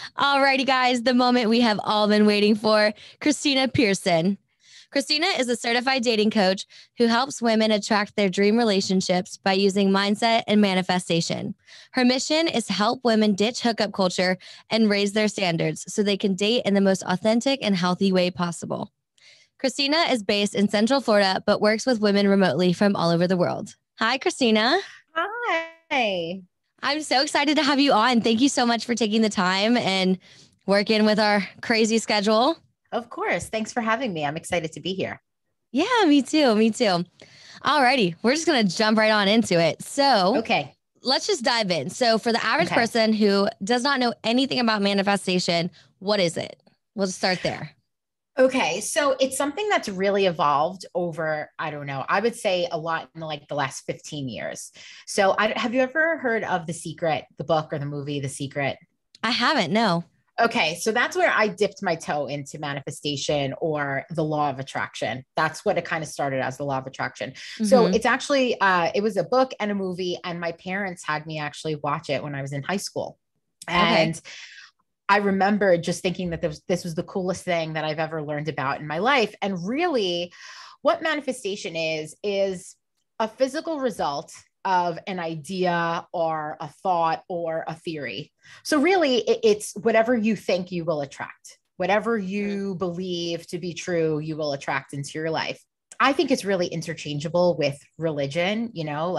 Alrighty, guys, the moment we have all been waiting for. Kristina Persson. Kristina is a certified dating coach who helps women attract their dream relationships by using mindset and manifestation. Her mission is to help women ditch hookup culture and raise their standards so they can date in the most authentic and healthy way possible. Kristina is based in Central Florida, but works with women remotely from all over the world. Hi, Kristina. Hi. I'm so excited to have you on. Thank you so much for taking the time and working with our crazy schedule. Of course. Thanks for having me. I'm excited to be here. Yeah, me too. Me too. Alrighty, we're just going to jump right on into it. So Okay. let's just dive in. So for the average Okay. person who does not know anything about manifestation, what is it? We'll just start there. Okay. So it's something that's really evolved over, I don't know, I would say a lot in the last 15 years. So have you ever heard of The Secret, the book or the movie, The Secret? I haven't, no. Okay, so that's where I dipped my toe into manifestation or the law of attraction. That's what it kind of started as, the law of attraction. So Mm-hmm. it's actually, it was a book and a movie, and my parents had me actually watch it when I was in high school. Okay. And I remember just thinking that this was the coolest thing that I've ever learned about in my life. And really, what manifestation is a physical result of an idea or a thought or a theory. So really, it's whatever you think you will attract, whatever you believe to be true, you will attract into your life. I think it's really interchangeable with religion.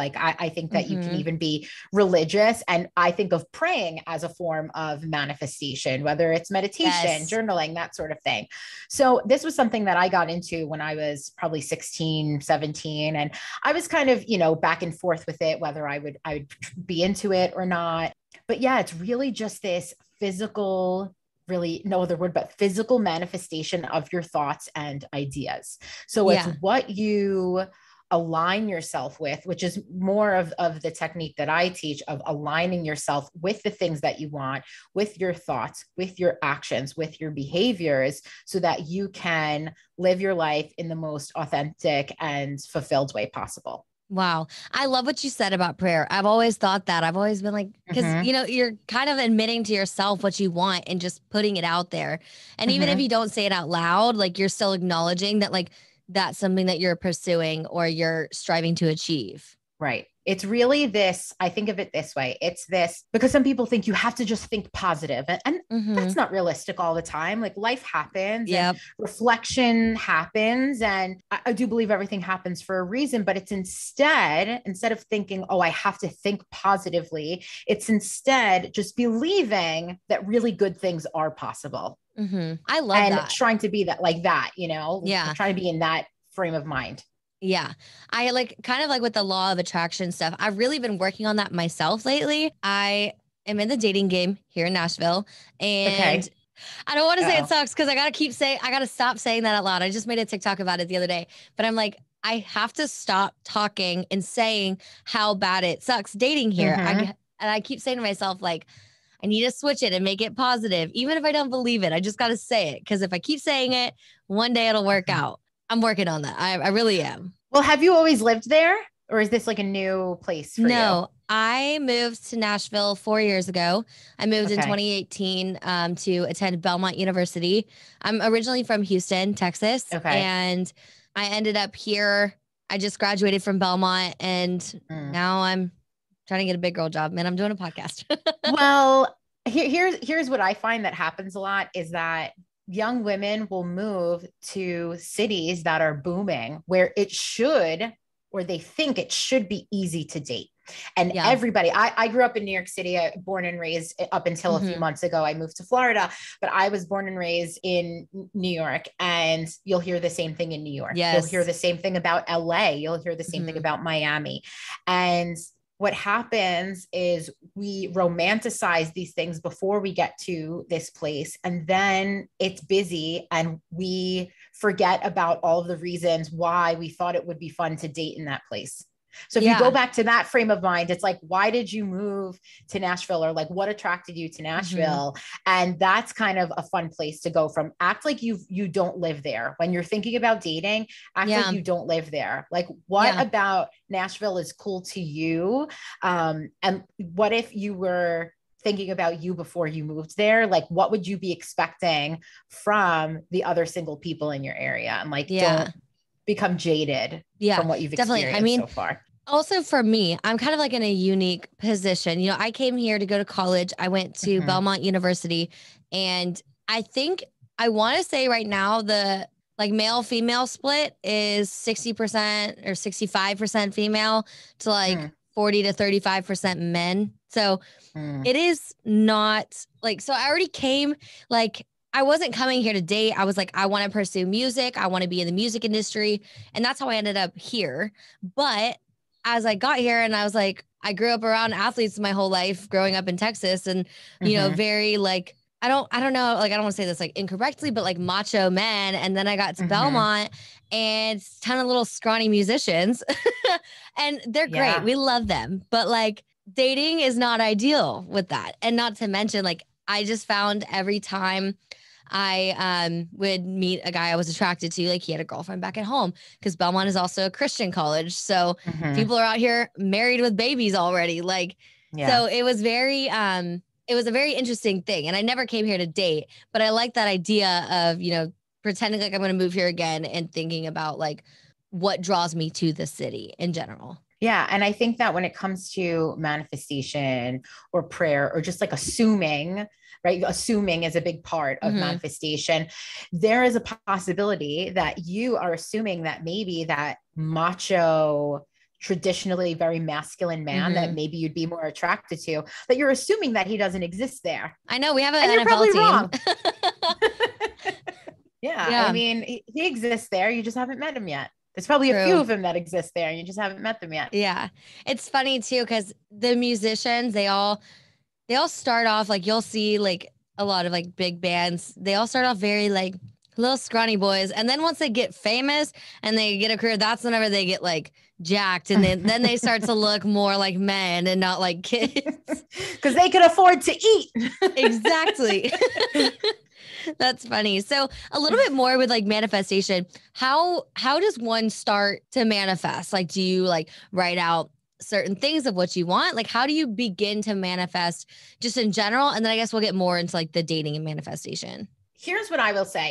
I think that you can Mm-hmm. even be religious. And I think of praying as a form of manifestation, whether it's meditation, Yes. journaling, that sort of thing. So this was something that I got into when I was probably 16, 17. And I was kind of, back and forth with it, whether I would be into it or not. But yeah, it's really just this physical, really no other word, but physical manifestation of your thoughts and ideas. So it's Yeah. what you align yourself with, which is more of the technique that I teach, of aligning yourself with the things that you want, with your thoughts, with your actions, with your behaviors, so that you can live your life in the most authentic and fulfilled way possible. Wow. I love what you said about prayer. I've always thought that. I've always been like, because, Mm-hmm. you're kind of admitting to yourself what you want and just putting it out there. And even if Mm-hmm. you don't say it out loud, like you're still acknowledging that, like, that's something that you're pursuing or you're striving to achieve. Right. It's really this, I think of it this way. It's this, because some people think you have to just think positive, and Mm-hmm. that's not realistic all the time. Like, life happens and Yep. reflection happens. And I do believe everything happens for a reason, but it's instead of thinking, oh, I have to think positively, it's instead just believing that really good things are possible Mm-hmm. I love and that. trying to be that, like that, Yeah. trying to be in that frame of mind. Yeah. I like kind of like with the law of attraction stuff. I've really been working on that myself lately. I am in the dating game here in Nashville, and Okay. I don't want to say it Uh-oh. sucks because I got to stop saying that out loud. I just made a TikTok about it the other day, but I'm like, I have to stop talking and saying how bad it sucks dating here. Mm-hmm. And I keep saying to myself, like, I need to switch it and make it positive. Even if I don't believe it, I just got to say it. Because if I keep saying it, one day it'll work out. I'm working on that. I really am. Well, have you always lived there, or is this like a new place for you? No, I moved to Nashville 4 years ago. I moved in Okay. 2018 to attend Belmont University. I'm originally from Houston, Texas, Okay. and I ended up here. I just graduated from Belmont, and Mm. now I'm trying to get a big girl job. Man, I'm doing a podcast. Well, here's what I find that happens a lot is that young women will move to cities that are booming, where it should, or they think it should be easy to date. And Yeah. everybody, I grew up in New York City, born and raised up until a few Hmm. months ago. I moved to Florida, but I was born and raised in New York. And you'll hear the same thing in New York. You'll hear Yes. the same thing about LA. You'll hear the same thing Hmm. about Miami. And what happens is we romanticize these things before we get to this place, and then it's busy and we forget about all of the reasons why we thought it would be fun to date in that place. So if you go Yeah. back to that frame of mind, it's like, why did you move to Nashville, or like what attracted you to Hmm. Nashville? And that's kind of a fun place to go from. Act like you don't live there. When you're thinking about dating, act like Yeah. you don't live there. Like, what Yeah. about Nashville is cool to you? And what if you were thinking about you before you moved there, like what would you be expecting from the other single people in your area? And like, don't become jaded from what you've definitely. experienced so far. Also for me, I'm kind of like in a unique position. You know, I came here to go to college. I went to Belmont University, and I think I want to say right now the like male female split is 60% or 65% female to like 40 to 35% men. So it is not like, so I already came like, I wasn't coming here to date. I was like, I want to pursue music. I want to be in the music industry. And that's how I ended up here. But as I got here and I was like, I grew up around athletes my whole life growing up in Texas and, you know, very like, I don't know, like, I don't want to say this like incorrectly, but like macho men. And then I got to Belmont and it's a ton of little scrawny musicians and they're great. We love them. But like dating is not ideal with that. And not to mention, like, I just found every time I would meet a guy I was attracted to, like he had a girlfriend back at home because Belmont is also a Christian college. So people are out here married with babies already. Like, so it was it was a very interesting thing. And I never came here to date, but I like that idea of, you know, pretending like I'm going to move here again and thinking about like what draws me to the city in general. Yeah. And I think that when it comes to manifestation or prayer or just like assuming, right? Assuming is a big part of manifestation. There is a possibility that you are assuming that maybe that macho, traditionally very masculine man that maybe you'd be more attracted to, that you're assuming that he doesn't exist there. I know we have an and NFL you're probably team. Wrong. I mean, he exists there. You just haven't met him yet. There's probably a few of them that exist there. And you just haven't met them yet. Yeah. It's funny too, because the musicians, they all start off like, you'll see like a lot of like big bands. They all start off very like little scrawny boys. And then once they get famous and they get a career, that's whenever they get like jacked. And then they start to look more like men and not like kids. Because they can afford to eat. Exactly. That's funny. So a little bit more with like manifestation. How does one start to manifest? Like, do you like write out certain things of what you want? Like, how do you begin to manifest just in general? And then I guess we'll get more into like the dating and manifestation. Here's what I will say.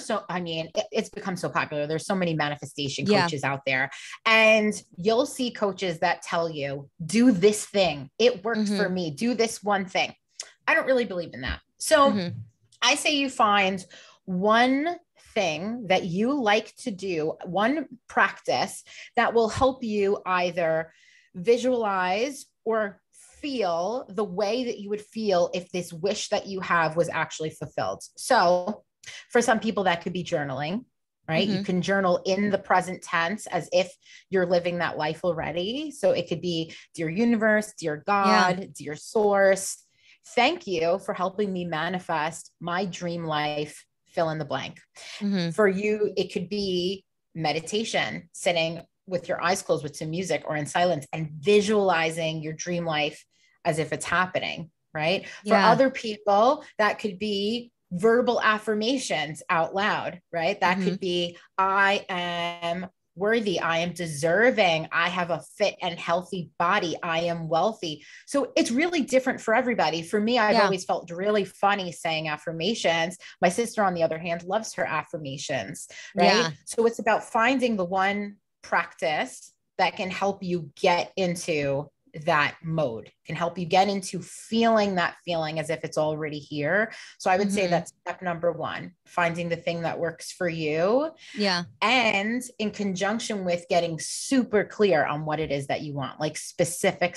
It's become so popular. There's so many manifestation coaches out there, and you'll see coaches that tell you, do this thing. It worked for me. Do this one thing. I don't really believe in that. So I say you find one thing that you like to do, one practice that will help you either visualize or feel the way that you would feel if this wish that you have was actually fulfilled. So for some people that could be journaling, right? You can journal in the present tense as if you're living that life already. So it could be, dear universe, dear God, dear source, thank you for helping me manifest my dream life, fill in the blank. For you, it could be meditation, sitting with your eyes closed with some music or in silence and visualizing your dream life as if it's happening, right? For other people, that could be verbal affirmations out loud, right? That could be, I am worthy. I am deserving. I have a fit and healthy body. I am wealthy. So it's really different for everybody. For me, I've always felt really funny saying affirmations. My sister, on the other hand, loves her affirmations, right? So it's about finding the one practice that can help you get into that mode, can help you get into feeling that feeling as if it's already here. So I would say that's step number one, finding the thing that works for you. Yeah. And in conjunction with getting super clear on what it is that you want, like specific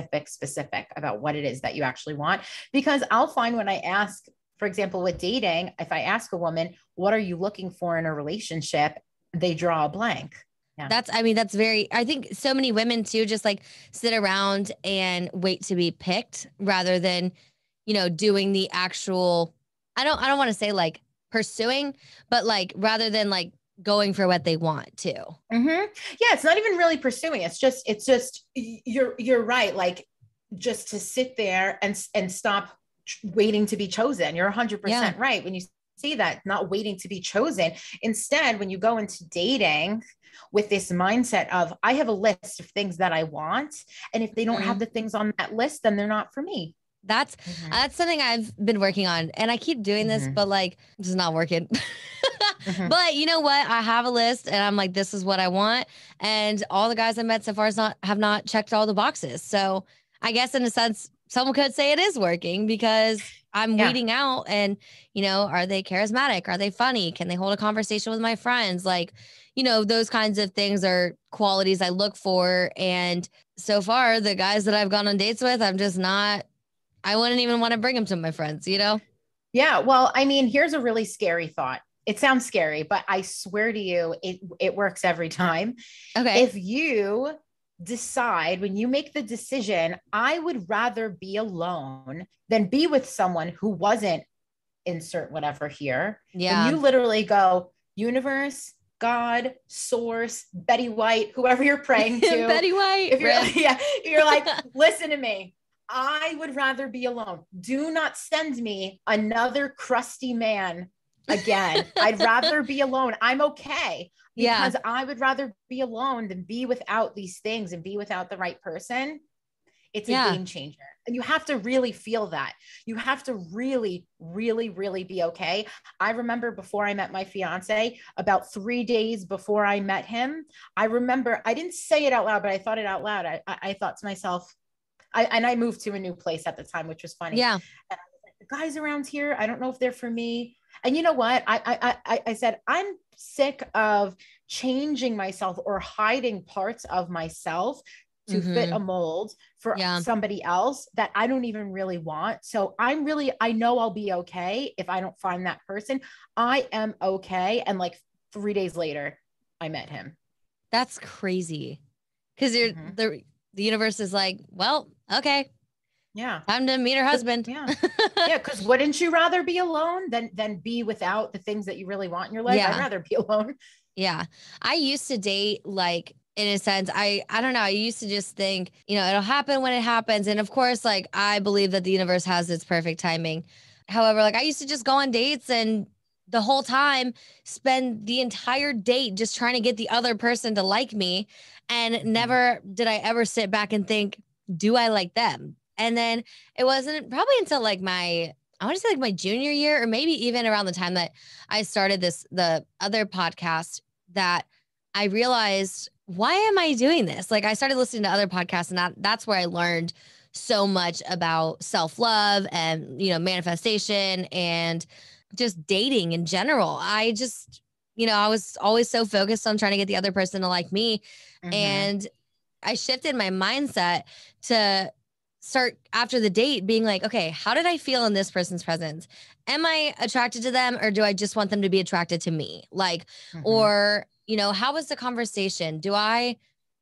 about what it is that you actually want. Because I'll find when I ask, for example, with dating, if I ask a woman, what are you looking for in a relationship? They draw a blank. Yeah. That's very, I think so many women too, just like sit around and wait to be picked rather than, you know, doing the actual, I don't want to say like pursuing, but like rather than like going for what they want to. Yeah. It's not even really pursuing. It's just, you're right. Like just to sit there and stop waiting to be chosen. You're 100% right. When you see that, not waiting to be chosen. Instead, when you go into dating with this mindset of, I have a list of things that I want, and if they don't have the things on that list, then they're not for me. That's Mhm. that's something I've been working on, and I keep doing this, Mhm. but like it's just not working. Mhm. But you know what? I have a list, and I'm like, this is what I want, and all the guys I met so far have not checked all the boxes. So I guess in a sense, someone could say it is working because I'm Yeah. weeding out, and are they charismatic? Are they funny? Can they hold a conversation with my friends? Like, those kinds of things are qualities I look for, and so far, the guys that I've gone on dates with, I'm just not. I wouldn't even want to bring them to my friends. Yeah. Well, I mean, here's a really scary thought. It sounds scary, but I swear to you, it works every time. Okay. If you decide when you make the decision, I would rather be alone than be with someone who wasn't, insert whatever here, then Yeah. you literally go, universe, God, source, Betty White, whoever you're praying to. Betty White. If you're, Rip. yeah, you're like, listen to me. I would rather be alone. Do not send me another crusty man again. I'd rather be alone. I'm okay Yeah. because I would rather be alone than be without these things and be without the right person. It's a Yeah. game changer. And you have to really feel that. You have to really, really, really be okay. I remember before I met my fiance, about 3 days before I met him, I remember I didn't say it out loud, but I thought it out loud. I thought to myself, I moved to a new place at the time, which was funny. Yeah. And I was like, the guys around here, I don't know if they're for me. And you know what? I said, I'm sick of changing myself or hiding parts of myself to fit a Mm-hmm. mold for Yeah. somebody else that I don't even really want. So I know I'll be okay if I don't find that person. I am okay. And like 3 days later, I met him. That's crazy. Because you're Mhm. the universe is like, well, okay, Yeah. time to meet her husband. Yeah. Yeah. Cause wouldn't you rather be alone than be without the things that you really want in your life? I'd Yeah. rather be alone. Yeah. I used to date like in a sense, I don't know. I used to just think, it'll happen when it happens. And of course, like I believe that the universe has its perfect timing. However, like I used to just go on dates and the whole time spend the entire date just trying to get the other person to like me. And Mhm. never did I ever sit back and think, do I like them? And then it wasn't probably until like I want to say like my junior year, or maybe even around the time that I started the other podcast, that I realized, why am I doing this? Like I started listening to other podcasts, and that's where I learned so much about self-love and, manifestation and just dating in general. I just, I was always so focused on trying to get the other person to like me. Mhm. And I shifted my mindset to start after the date being like, okay, how did I feel in this person's presence? Am I attracted to them, or do I just want them to be attracted to me? Like, Mhm. or, how was the conversation? Do I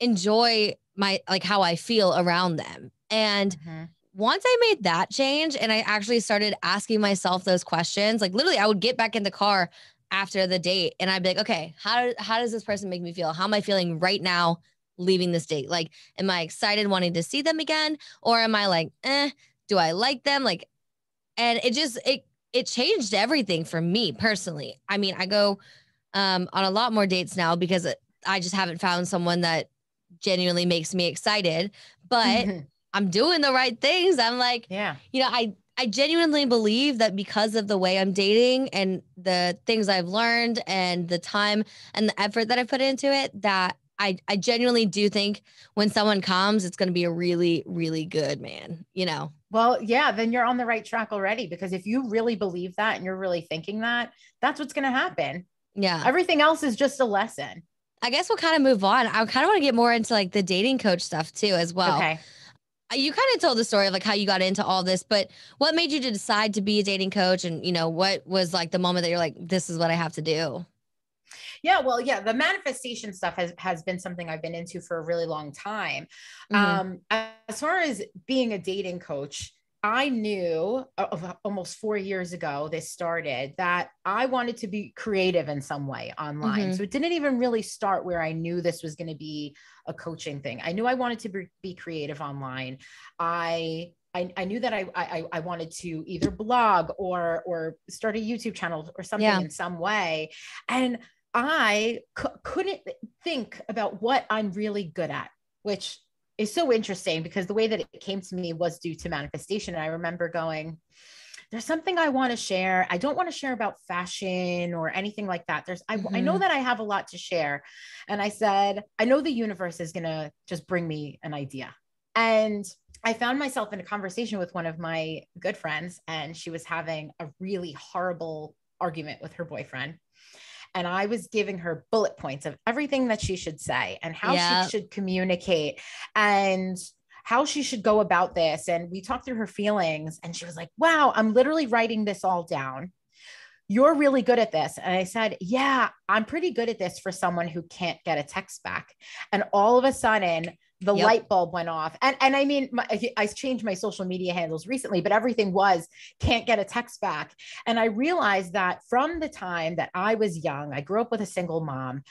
enjoy like how I feel around them? And Mhm. once I made that change and I actually started asking myself those questions, like literally I would get back in the car after the date and I'd be like, okay, how does this person make me feel? How am I feeling right now leaving this date? Like, am I excited wanting to see them again? Or am I like, do I like them? Like, and it changed everything for me personally. I mean, I go on a lot more dates now because I just haven't found someone that genuinely makes me excited, but Mhm. I'm doing the right things. I'm like, Yeah. I genuinely believe that because of the way I'm dating and the things I've learned and the time and the effort that I put into it, that I genuinely do think when someone comes, it's going to be a really, really good man. Well, yeah, then you're on the right track already because if you really believe that and you're really thinking that, that's what's going to happen. Yeah. Everything else is just a lesson. I guess we'll kind of move on. I kind of want to get more into like the dating coach stuff too, as well. Okay. You kind of told the story of like how you got into all this, but what made you to decide to be a dating coach? And, what was like the moment that you're like, this is what I have to do? Yeah, well, yeah, the manifestation stuff has been something I've been into for a really long time. Hmm. As far as being a dating coach, I knew almost 4 years ago this started that I wanted to be creative in some way online. Hmm. So it didn't even really start where I knew this was going to be a coaching thing. I knew I wanted to be creative online. I knew that I wanted to either blog or start a YouTube channel or something Yeah. in some way. And I couldn't think about what I'm really good at, which is so interesting because the way that it came to me was due to manifestation. And I remember going, there's something I want to share. I don't want to share about fashion or anything like that. I know that I have a lot to share. And I said, I know the universe is going to just bring me an idea. And I found myself in a conversation with one of my good friends, and she was having a really horrible argument with her boyfriend. And I was giving her bullet points of everything that she should say and how she should communicate and how she should go about this. And we talked through her feelings, and she was like, wow, I'm literally writing this all down. You're really good at this. And I said, yeah, I'm pretty good at this for someone who can't get a text back. And all of a sudden, the light bulb went off. And I mean, I changed my social media handles recently, but everything was can't get a text back. And I realized that from the time that I was young, I grew up with a single mom.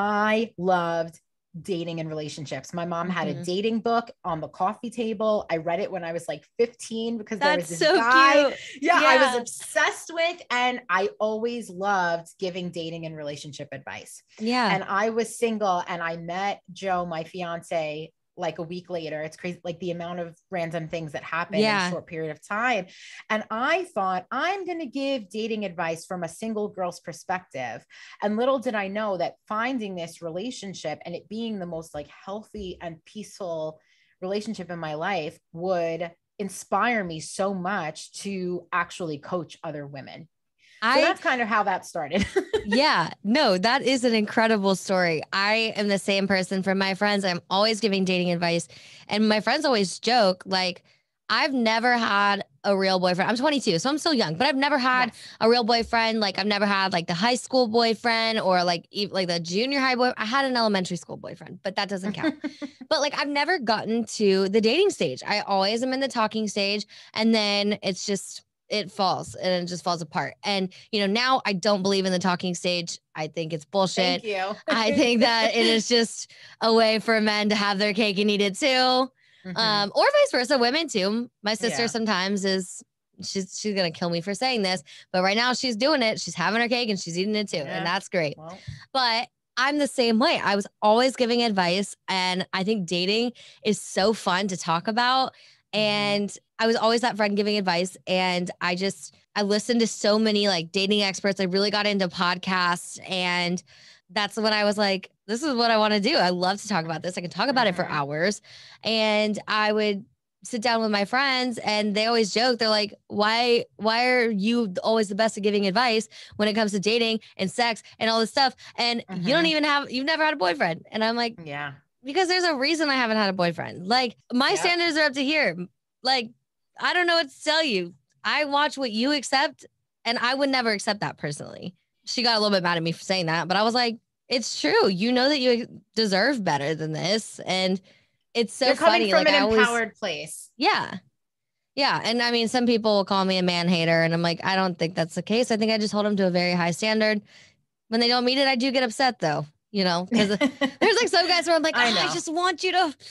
I loved dating and relationships. My mom had a dating book on the coffee table. I read it when I was like 15 because there was this guy. Cute. Yeah, I was obsessed with, and I always loved giving dating and relationship advice. Yeah. And I was single, and I met Joe, my fiance, like a week later. It's crazy, like the amount of random things that happen in a short period of time. And I thought, I'm going to give dating advice from a single girl's perspective. And little did I know that finding this relationship and it being the most like healthy and peaceful relationship in my life would inspire me so much to actually coach other women. So that's kind of how that started. Yeah, no, that is an incredible story. I am the same person for my friends. I'm always giving dating advice. And my friends always joke, like, I've never had a real boyfriend. I'm 22, so I'm still young, but I've never had a real boyfriend. Like, I've never had like the high school boyfriend or like the junior high boy. I had an elementary school boyfriend, but that doesn't count. But like, I've never gotten to the dating stage. I always am in the talking stage, and then it's just, it falls and it just falls apart. And, you know, now I don't believe in the talking stage. I think it's bullshit. Thank you. I think that it is just a way for men to have their cake and eat it too. Or vice versa, women too. My sister sometimes she's going to kill me for saying this, but right now she's doing it. She's having her cake and she's eating it too. And that's great. Well. But I'm the same way. I was always giving advice, and I think dating is so fun to talk about. And I was always that friend giving advice. And I listened to so many like dating experts. I really got into podcasts. And that's when I was like, this is what I want to do. I love to talk about this. I can talk about it for hours. And I would sit down with my friends, and they always joke. They're like, why are you always the best at giving advice when it comes to dating and sex and all this stuff? And you've never had a boyfriend. And I'm like, yeah. Because there's a reason I haven't had a boyfriend. Like, my standards are up to here. Like, I don't know what to tell you. I watch what you accept, and I would never accept that personally. She got a little bit mad at me for saying that, but I was like, it's true. You know that you deserve better than this. And it's so funny. You're coming from an empowered place. Yeah. Yeah. And I mean, some people will call me a man hater, and I'm like, I don't think that's the case. I think I just hold them to a very high standard. When they don't meet it, I do get upset though. You know, because there's like some guys where I'm like, I just want you to,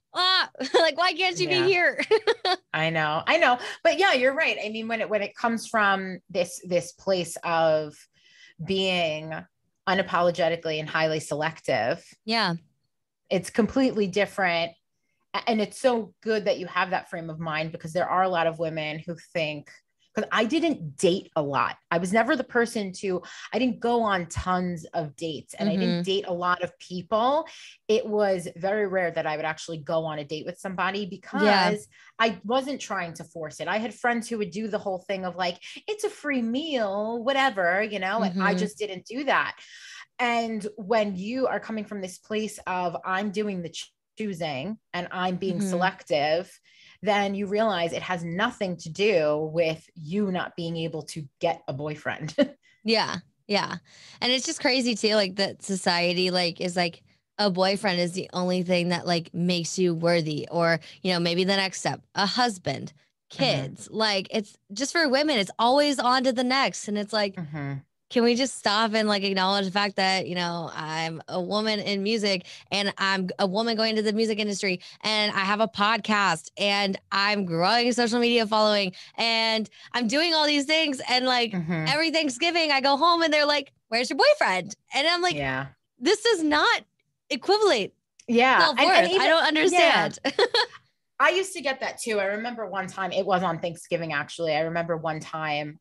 like, why can't you be here? I know. But yeah, you're right. I mean, when it comes from this place of being unapologetically and highly selective, it's completely different. And it's so good that you have that frame of mind, because there are a lot of women who think, because I didn't date a lot. I was never the person I didn't go on tons of dates, and I didn't date a lot of people. It was very rare that I would actually go on a date with somebody, because I wasn't trying to force it. I had friends who would do the whole thing of like, it's a free meal, whatever, you know, and I just didn't do that. And when you are coming from this place of I'm doing the choosing and I'm being selective, then you realize it has nothing to do with you not being able to get a boyfriend. Yeah. And it's just crazy too, like that society like is like a boyfriend is the only thing that like makes you worthy, or, you know, maybe the next step, a husband, kids. Like, it's just for women, it's always on to the next. And it's like, can we just stop and like acknowledge the fact that, you know, I'm a woman in music, and I'm a woman going into the music industry, and I have a podcast, and I'm growing a social media following, and I'm doing all these things. And like every Thanksgiving I go home and they're like, where's your boyfriend? And I'm like, this does not equivalent Yeah. Self-worth. Even, I don't yeah. understand. I used to get that too. I remember one time, it was on Thanksgiving, actually. I remember one time,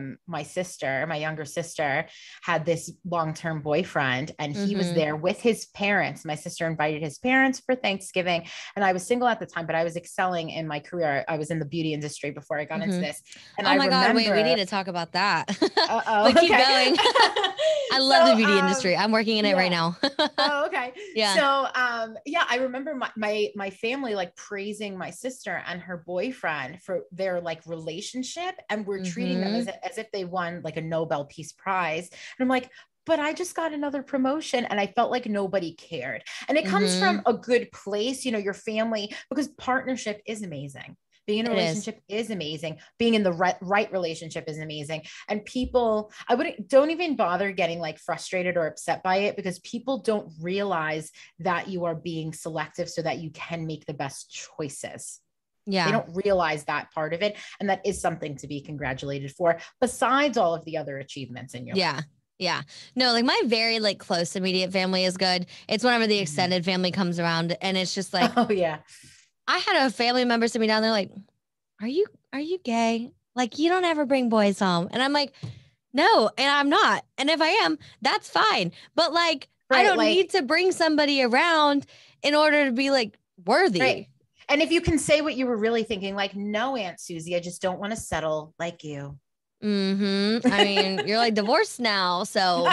my younger sister had this long-term boyfriend, and he was there with his parents. My sister invited his parents for Thanksgiving, and I was single at the time, but I was excelling in my career. I was in the beauty industry before I got into this. And Oh I my God, wait, we need remember, to talk about that. oh, But keep okay. going. I love the So, beauty industry. I'm working in it right yeah. now. Oh, okay. Yeah. So, yeah, I remember my family like praising my sister and her boyfriend for their like relationship, and we're treating them as if they won like a Nobel Peace Prize. And I'm like, but I just got another promotion, and I felt like nobody cared. And it comes from a good place, you know, your family, because partnership is amazing. Being in a relationship is amazing. Being in the right relationship is amazing. And people, don't even bother getting like frustrated or upset by it, because people don't realize that you are being selective so that you can make the best choices. Yeah. They don't realize that part of it. And that is something to be congratulated for, besides all of the other achievements in your life. Yeah. No, like my very like close immediate family is good. It's whenever the extended family comes around, and it's just like, oh yeah. I had a family member sit me down. They're like, are you gay? Like, you don't ever bring boys home. And I'm like, no, and I'm not. And if I am, that's fine. But like, I don't need to bring somebody around in order to be like worthy. Right. And if you can say what you were really thinking, like, no, Aunt Susie, I just don't want to settle like you. I mean, you're like divorced now, so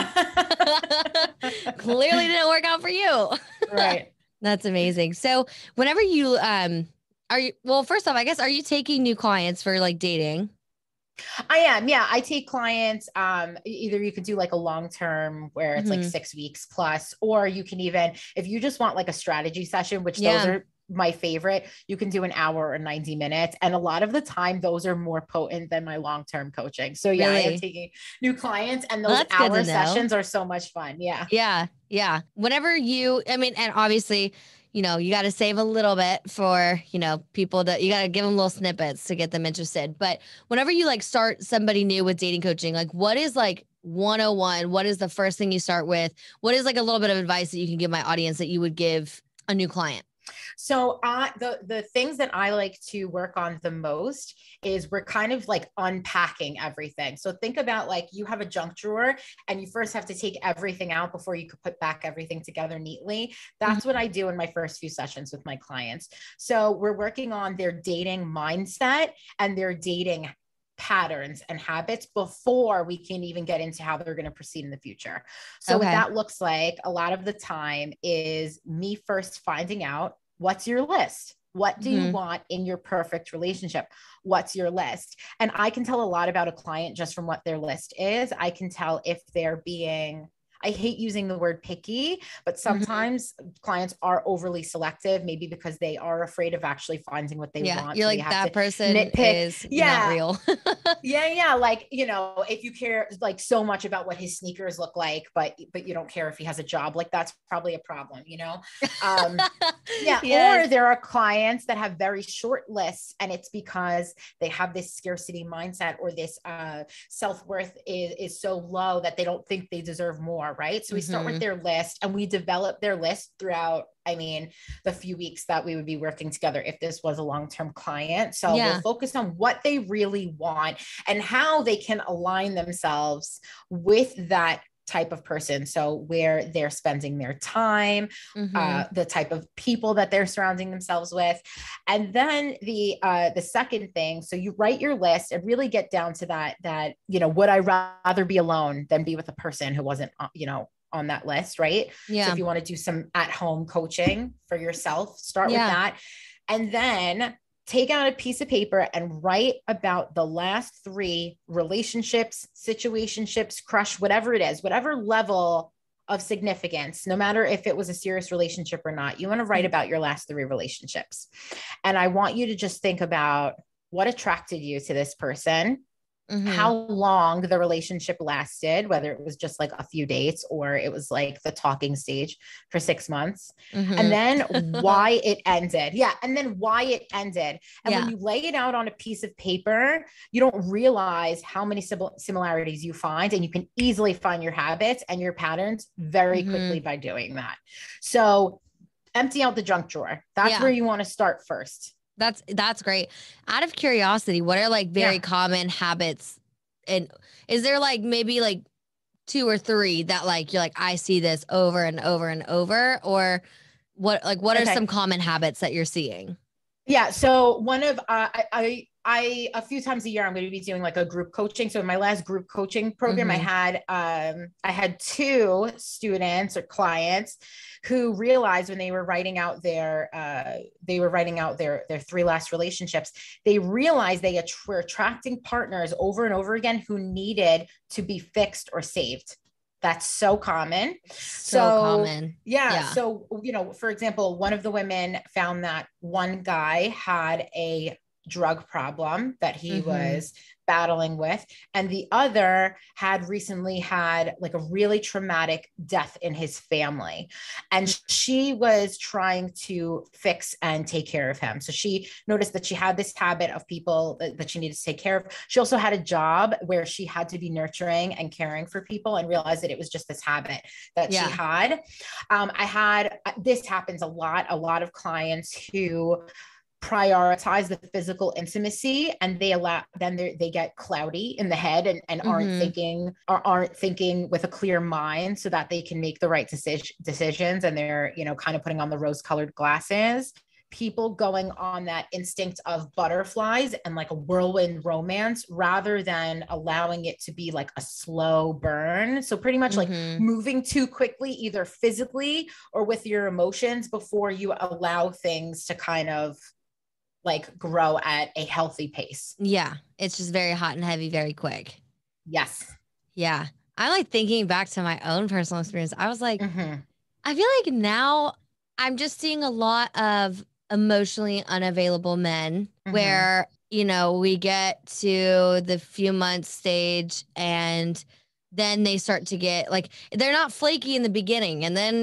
clearly didn't work out for you. Right. That's amazing. So whenever you, well, first off, I guess, are you taking new clients for like dating? I am. Yeah. I take clients. Either you could do like a long-term where it's like 6 weeks plus, or you can even, if you just want like a strategy session, which those are my favorite, you can do an hour or 90 minutes. And a lot of the time, those are more potent than my long-term coaching. So yeah, I am taking new clients, and those hour sessions are so much fun. Yeah. Yeah. Yeah. Whenever and obviously, you know, you got to save a little bit for, you know, people that you got to give them little snippets to get them interested. But whenever you like start somebody new with dating coaching, like what is like 101? What is the first thing you start with? What is like a little bit of advice that you can give my audience that you would give a new client? So the things that I like to work on the most is we're kind of like unpacking everything. So think about like you have a junk drawer, and you first have to take everything out before you could put back everything together neatly. That's what I do in my first few sessions with my clients. So we're working on their dating mindset and their dating patterns and habits before we can even get into how they're going to proceed in the future. So what that looks like a lot of the time is me first finding out, what's your list? What do you want in your perfect relationship? What's your list? And I can tell a lot about a client just from what their list is. I can tell if they're being, I hate using the word picky, but sometimes clients are overly selective, maybe because they are afraid of actually finding what they want. You're so like, that person nitpick. is not real. Yeah. Like, you know, if you care like so much about what his sneakers look like, but you don't care if he has a job, like that's probably a problem, you know? Or there are clients that have very short lists, and it's because they have this scarcity mindset, or this self-worth is so low that they don't think they deserve more. Right. So we start with their list, and we develop their list throughout, the few weeks that we would be working together if this was a long-term client. So we'll focus on what they really want and how they can align themselves with that type of person. So where they're spending their time, the type of people that they're surrounding themselves with. And then the second thing, so you write your list and really get down to that, you know, would I rather be alone than be with a person who wasn't, on that list, right? Yeah. So if you want to do some at-home coaching for yourself, start with that. And then take out a piece of paper and write about the last 3 relationships, situationships, crush, whatever it is, whatever level of significance, no matter if it was a serious relationship or not, you want to write about your last 3 relationships. And I want you to just think about what attracted you to this person, how long the relationship lasted, whether it was just like a few dates or it was like the talking stage for 6 months, and then why it ended. Yeah. And then why it ended. And when you lay it out on a piece of paper, you don't realize how many similarities you find, and you can easily find your habits and your patterns very quickly by doing that. So empty out the junk drawer. That's where you want to start first. That's great. Out of curiosity, what are like very common habits? And is there like maybe like 2 or 3 that like you're like, I see this over and over and over? Or what are some common habits that you're seeing? Yeah. So one of I a few times a year I'm going to be doing like a group coaching. So in my last group coaching program, I had 2 students or clients who realized when they were writing out their 3 last relationships, they realized they were attracting partners over and over again who needed to be fixed or saved. That's so common. So common. Yeah. So, for example, one of the women found that one guy had a drug problem that he was battling with, and the other had recently had like a really traumatic death in his family, and she was trying to fix and take care of him. So she noticed that she had this habit of people that she needed to take care of. She also had a job where she had to be nurturing and caring for people, and realized that it was just this habit that she had. This happens a lot of clients who prioritize the physical intimacy, and they get cloudy in the head and aren't thinking with a clear mind so that they can make the right decisions, and they're kind of putting on the rose-colored glasses. People going on that instinct of butterflies and like a whirlwind romance rather than allowing it to be like a slow burn. So pretty much like moving too quickly, either physically or with your emotions, before you allow things to kind of like grow at a healthy pace. Yeah. It's just very hot and heavy, very quick. Yes. Yeah. I like thinking back to my own personal experience. I was like, I feel like now I'm just seeing a lot of emotionally unavailable men where, we get to the few months stage and then they start to get like, they're not flaky in the beginning. And then,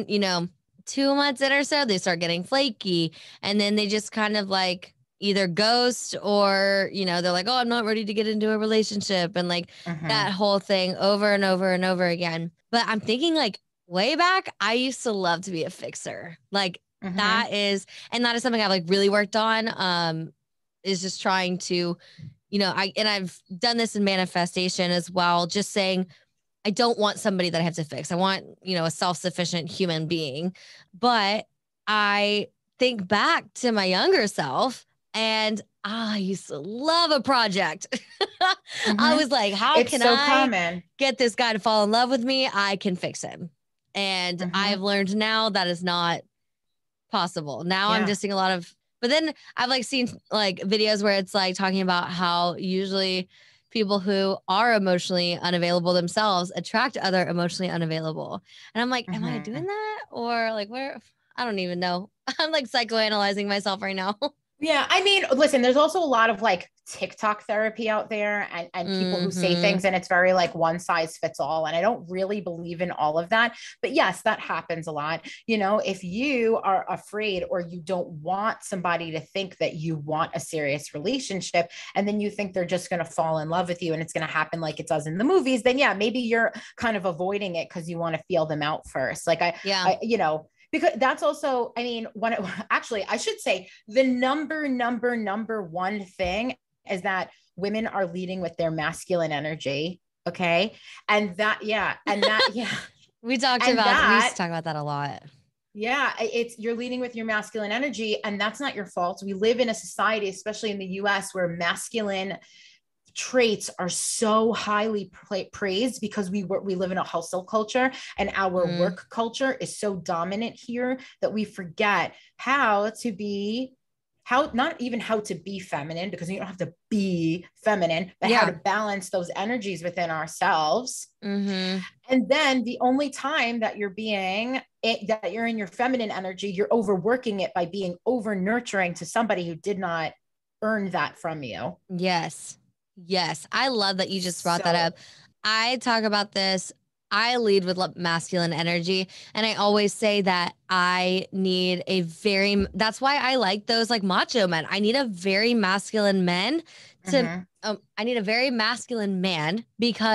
2 months in or so, they start getting flaky. And then they just kind of like either ghost or, they're like, oh, I'm not ready to get into a relationship. And like that whole thing over and over and over again. But I'm thinking like way back, I used to love to be a fixer. Like that is something I've like really worked on, is just trying to, I've done this in manifestation as well, just saying, I don't want somebody that I have to fix. I want, a self-sufficient human being. But I think back to my younger self, and I used to love a project. I was like, how can I get this guy to fall in love with me? I can fix him. And I've learned now that is not possible. Now I'm just seeing a lot of, but then I've like seen like videos where it's like talking about how usually people who are emotionally unavailable themselves attract other emotionally unavailable. And I'm like, am I doing that? Or like, where? I don't even know. I'm like psychoanalyzing myself right now. Yeah. I mean, listen, there's also a lot of like TikTok therapy out there and people who say things and it's very like one size fits all. And I don't really believe in all of that, but yes, that happens a lot. If you are afraid or you don't want somebody to think that you want a serious relationship, and then you think they're just going to fall in love with you and it's going to happen like it does in the movies, then yeah, maybe you're kind of avoiding it because you want to feel them out first. Like because that's also, I mean, I should say the number one thing is that women are leading with their masculine energy. Okay. And that, we used to talk about that a lot. Yeah. You're leading with your masculine energy, and that's not your fault. We live in a society, especially in the US, where masculine traits are so highly praised because we live in a hustle culture, and our work culture is so dominant here that we forget not even how to be feminine, because you don't have to be feminine, but how to balance those energies within ourselves. And then the only time that you're in your feminine energy, you're overworking it by being over nurturing to somebody who did not earn that from you. Yes. I love that you just brought that up. I talk about this. I lead with masculine energy. And I always say that that's why I like those like macho men. I need a very masculine man I need a very masculine man, because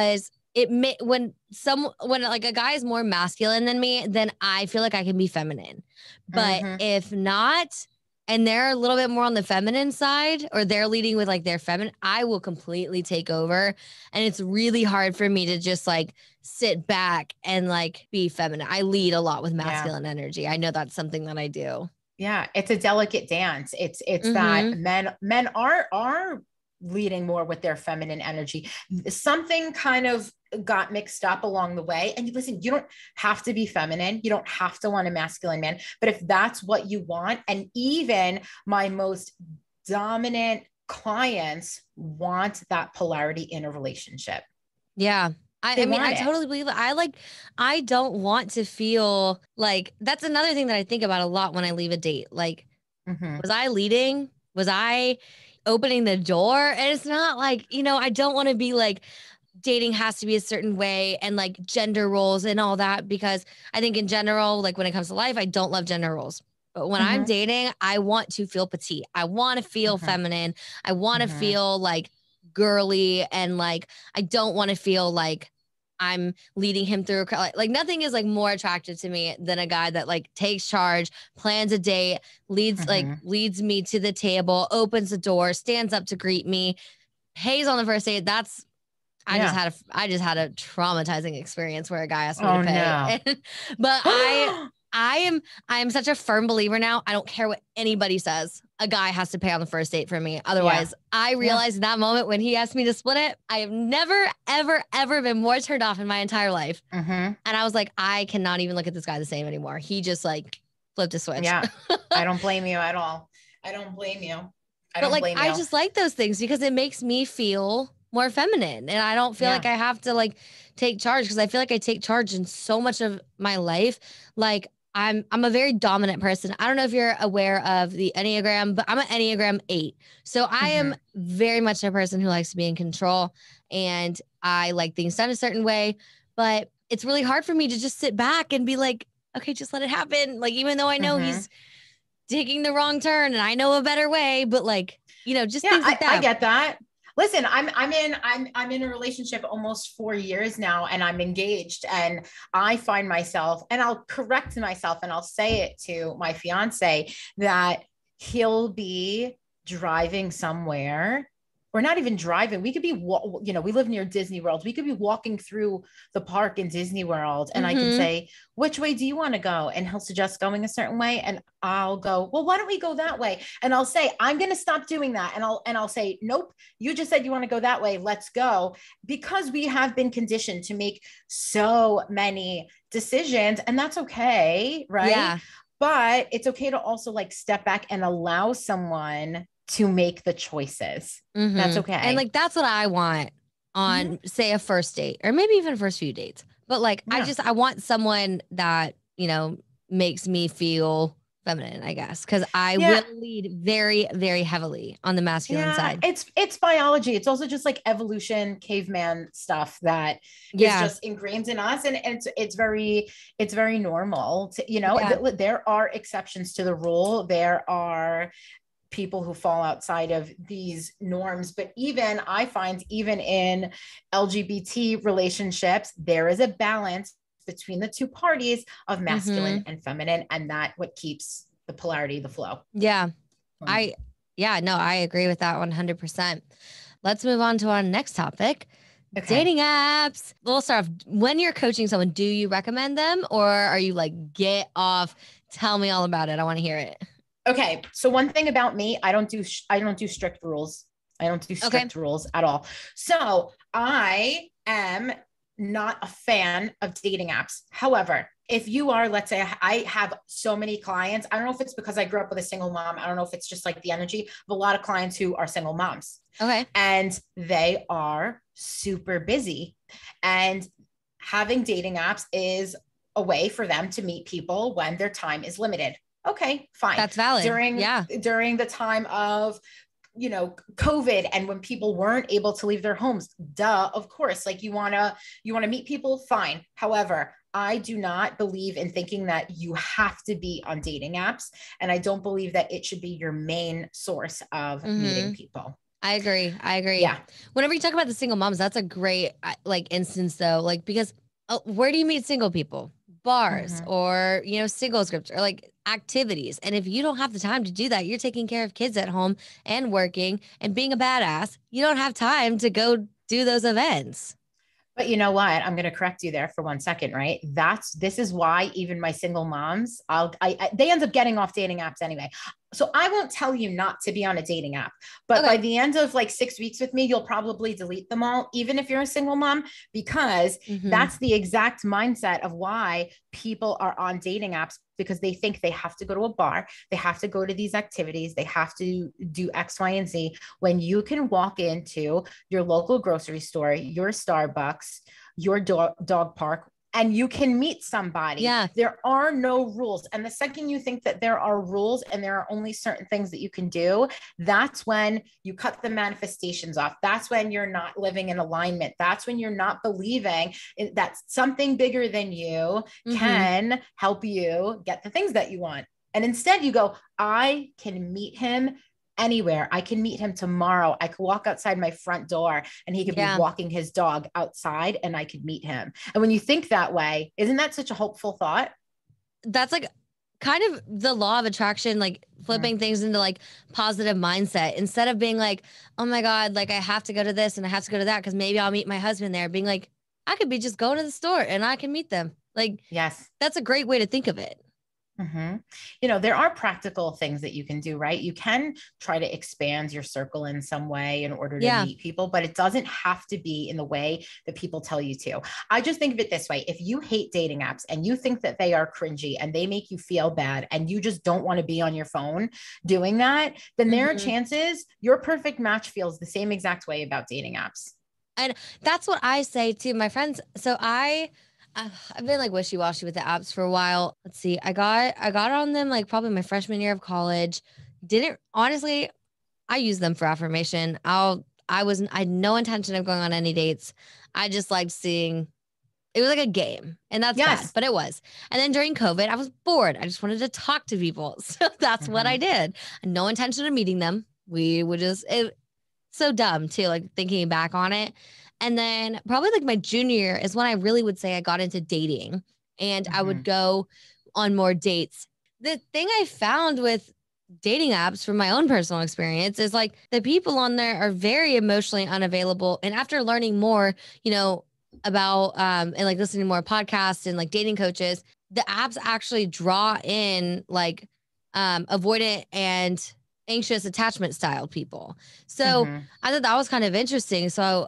when like a guy is more masculine than me, then I feel like I can be feminine. But Mm-hmm. if not, and they're a little bit more on the feminine side, or they're leading with like their feminine, I will completely take over. And it's really hard for me to just like sit back and like be feminine. I lead a lot with Yeah. masculine energy. I know that's something that I do. Yeah. It's a delicate dance. It's that Mm-hmm. men are leading more with their feminine energy. Something kind of got mixed up along the way. And listen, you don't have to be feminine. You don't have to want a masculine man. But if that's what you want, and even my most dominant clients want that polarity in a relationship. Yeah. They I mean, want I it. totally believe it. I don't want to feel like that's another thing that I think about a lot when I leave a date. Like, Mm-hmm. was I leading? Was I opening the door? And it's not like, I don't want to be like dating has to be a certain way and like gender roles and all that, because I think in general, like when it comes to life, I don't love gender roles. But when I'm Mm-hmm. dating, I want to feel petite. I want to feel Mm-hmm. feminine. I want to Mm-hmm. feel like girly, and like I don't want to feel like I'm leading him through like nothing is like more attractive to me than a guy that like takes charge, plans a date, Mm-hmm. leads me to the table, opens the door, stands up to greet me, pays on the first date. That's Yeah. I just had a traumatizing experience where a guy asked me to Oh pay. no. But I am such a firm believer now. I don't care what anybody says. A guy has to pay on the first date for me. Yeah. Otherwise, I Yeah. realized in that moment when he asked me to split it, I have never, ever, ever been more turned off in my entire life. Mm-hmm. And I was like, I cannot even look at this guy the same anymore. He just like flipped a switch. Yeah. I don't blame you at all. I don't blame you. I But don't like, blame I you. just like those things because it makes me feel more feminine. And I don't feel like Yeah. I have to like take charge, because I feel like I take charge in so much of my life. Like I'm a very dominant person. I don't know if you're aware of the Enneagram, but I'm an Enneagram 8. So I am Mm-hmm. very much a person who likes to be in control, and I like things done a certain way. But it's really hard for me to just sit back and be like, okay, just let it happen. Like, even though I know Mm-hmm. he's taking the wrong turn and I know a better way, but like, just Yeah, things like I that. get that. Listen, I'm in a relationship almost 4 years now, and I'm engaged, and I find myself, and I'll correct myself and I'll say it to my fiance, that he'll be driving somewhere, or not even driving. We could be, we live near Disney World. We could be walking through the park in Disney World, and I can Mm-hmm. say, which way do you want to go? And he'll suggest going a certain way. And I'll go, well, why don't we go that way? And I'll say, I'm going to stop doing that. And I'll say, nope, you just said you want to go that way. Let's go. Because we have been conditioned to make so many decisions, and that's okay. Right. Yeah. But it's okay to also like step back and allow someone to make the choices. That's Mm-hmm. And okay. like, that's what I want Mm-hmm. on, say, a first date, or maybe even first few dates. But like, Yeah. I want someone that, makes me feel feminine, I guess, because I Yeah. will lead very, very heavily on the masculine Yeah, side. it's biology. It's also just like evolution, caveman stuff that is Yeah. just ingrained in us, and it's very normal to, Yeah. there are exceptions to the rule. There are people who fall outside of these norms, but even I find, even in LGBT relationships, there is a balance between the two parties of masculine Mm-hmm. and feminine, and that what keeps the polarity, the flow. Yeah. Um, I, yeah, no, I agree with that 100%. Let's move on to our next topic. okay. Dating apps. We'll start off. When you're coaching someone, do you recommend them, or are you like, get off? Tell me all about it. I want to hear it. Okay, so one thing about me, I don't do strict rules. I don't do Okay. strict rules at all. So I am not a fan of dating apps. However, if you are, let's say I have so many clients. I don't know if it's because I grew up with a single mom. I don't know if it's just like the energy of a lot of clients who are single moms, Okay. and they are super busy. And having dating apps is a way for them to meet people when their time is limited. Okay, fine. That's valid. during Yeah. during the time of COVID, and when people weren't able to leave their homes, duh, of course, like you want to meet people, fine. However, I do not believe in thinking that you have to be on dating apps, and I don't believe that it should be your main source of meeting Mm-hmm. people. I agree. I agree. Yeah. Whenever you talk about the single moms, that's a great like instance though, like because where do you meet single people? Bars Mhm. or, singles groups or like activities. And if you don't have the time to do that, you're taking care of kids at home and working and being a badass. You don't have time to go do those events. But you know what? I'm going to correct you there for 1 second, right? This is why even my single moms, they end up getting off dating apps anyway. So I won't tell you not to be on a dating app, but by Okay. the end of like 6 weeks with me, you'll probably delete them all, even if you're a single mom, because Mm-hmm. that's the exact mindset of why people are on dating apps, because they think they have to go to a bar, they have to go to these activities, they have to do X, Y, and Z, when you can walk into your local grocery store, your Starbucks, your dog park, and you can meet somebody. Yeah. There are no rules. And the second you think that there are rules and there are only certain things that you can do, that's when you cut the manifestations off. That's when you're not living in alignment. That's when you're not believing that something bigger than you Mm-hmm. can help you get the things that you want. And instead you go, I can meet him anywhere. I can meet him tomorrow. I could walk outside my front door and he could be Yeah. walking his dog outside and I could meet him. And when you think that way, isn't that such a hopeful thought? That's like kind of the law of attraction, like Mhm. flipping things into like positive mindset instead of being like, oh my God, like I have to go to this and I have to go to that because maybe I'll meet my husband there. Being like, I could be just going to the store and I can meet them. Like, Yes. that's a great way to think of it. Mm-hmm. There are practical things that you can do, right? You can try to expand your circle in some way in order to Yeah. meet people, but it doesn't have to be in the way that people tell you to. I just think of it this way. If you hate dating apps and you think that they are cringy and they make you feel bad and you just don't want to be on your phone doing that, then there are Mm-hmm. chances your perfect match feels the same exact way about dating apps. And that's what I say to my friends. So I've been like wishy-washy with the apps for a while. Let's see. I got on them like probably my freshman year of college. Didn't honestly, I use them for affirmation. I had no intention of going on any dates. I just liked seeing it was like a game, and that's bad, Yes. but it was. And then during COVID, I was bored. I just wanted to talk to people. So that's what I Mm-hmm. did. No intention of meeting them. We would just so dumb too, like thinking back on it. And then probably like my junior year is when I really would say I got into dating and I Mm-hmm. would go on more dates. The thing I found with dating apps from my own personal experience is like the people on there are very emotionally unavailable. And after learning more, about and like listening to more podcasts and like dating coaches, the apps actually draw in like avoidant and anxious attachment style people. So Mm-hmm. I thought that was kind of interesting. So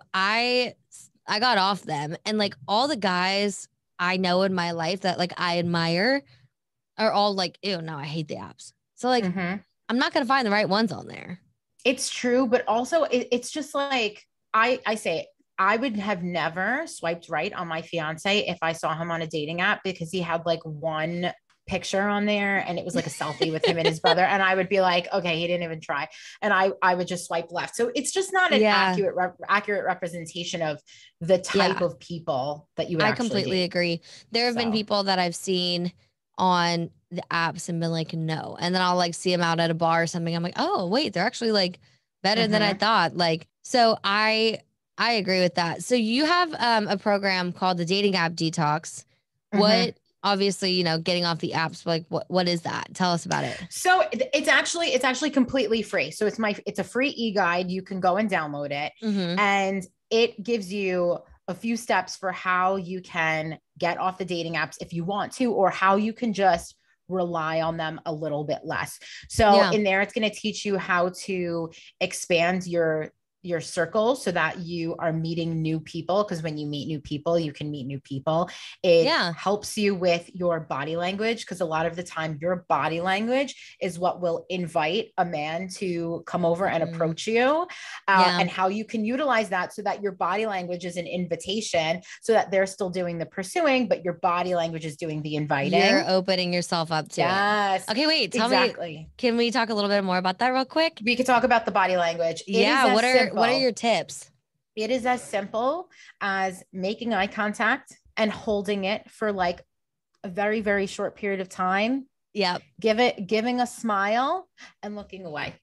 I got off them and like all the guys I know in my life that like I admire are all like, ew, no, I hate the apps. So like Mm-hmm. I'm not gonna find the right ones on there. It's true, but also it's just like I say I would have never swiped right on my fiance if I saw him on a dating app because he had like one picture on there and it was like a selfie with him and his brother, and I would be like, okay, he didn't even try, and I would just swipe left. So it's just not an Yeah. accurate representation of the type Yeah. of people that you would I actually completely date. agree. There have been So people that I've seen on the apps and been like, no. And then I'll like see them out at a bar or something. I'm like, oh, wait, they're actually like better than I mhm, thought. Like, so I agree with that. So you have a program called the Dating App Detox. mhm. What obviously, getting off the apps, like what is that? Tell us about it. So it's actually completely free. So it's a free e-guide. You can go and download it, Mm-hmm. and it gives you a few steps for how you can get off the dating apps if you want to, or how you can just rely on them a little bit less. So Yeah. in there, it's going to teach you how to expand your circle so that you are meeting new people, because when you meet new people you can meet new people. It Yeah. helps you with your body language, because a lot of the time your body language is what will invite a man to come over and Mm-hmm. approach you, Yeah. and how you can utilize that so that your body language is an invitation, so that they're still doing the pursuing but your body language is doing the You're inviting. opening yourself up to it. Yes, Okay, wait, tell me, exactly. can we talk a little bit more about that real quick? We could talk about the body language. It is Yeah, as what are simple your tips? it is as simple as making eye contact and holding it for like a very, very short period of time, Yep. giving a smile and looking away.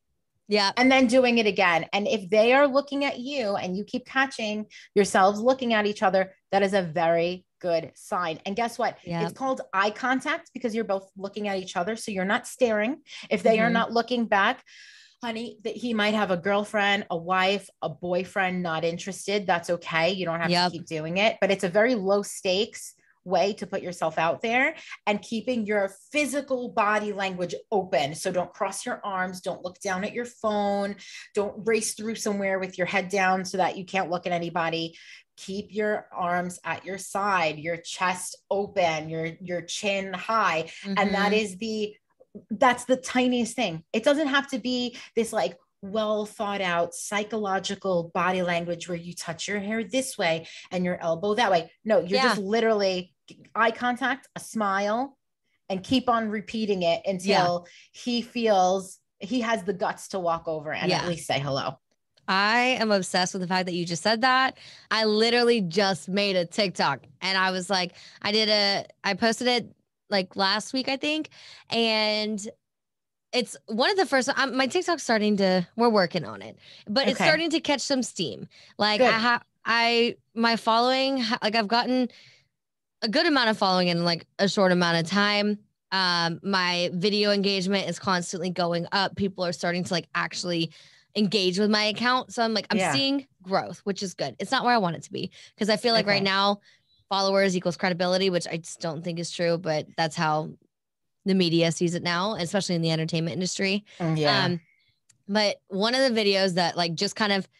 Yeah. and then doing it again. And if they are looking at you and you keep catching yourselves looking at each other, that is a very good sign. And guess what? Yeah. It's called eye contact because you're both looking at each other. So you're not staring. If they are not looking back, honey, that he might have a girlfriend, a wife, a boyfriend, not interested. That's okay. You don't have to keep doing it, but it's a very low stakes way to put yourself out there, and keeping your physical body language open. So don't cross your arms. Don't look down at your phone. Don't race through somewhere with your head down so that you can't look at anybody. Keep your arms at your side, your chest open, your chin high. And that's the tiniest thing. It doesn't have to be this like well thought out psychological body language where you touch your hair this way and your elbow that way. No, you're just literally eye contact, a smile, and keep on repeating it until he feels he has the guts to walk over and at least say hello. I am obsessed with the fact that you just said that. I literally just made a TikTok, and I was like, I posted it like last week, I think. And it's one of the first, my TikTok's we're working on it, but it's starting to catch some steam. Like my following, like I've gotten a good amount of following in like a short amount of time. My video engagement is constantly going up. People are starting to like actually engage with my account. So I'm like, I'm seeing growth, which is good. It's not where I want it to be, because I feel like right now followers equals credibility, which I just don't think is true, but that's how the media sees it now, especially in the entertainment industry. But one of the videos that like just kind of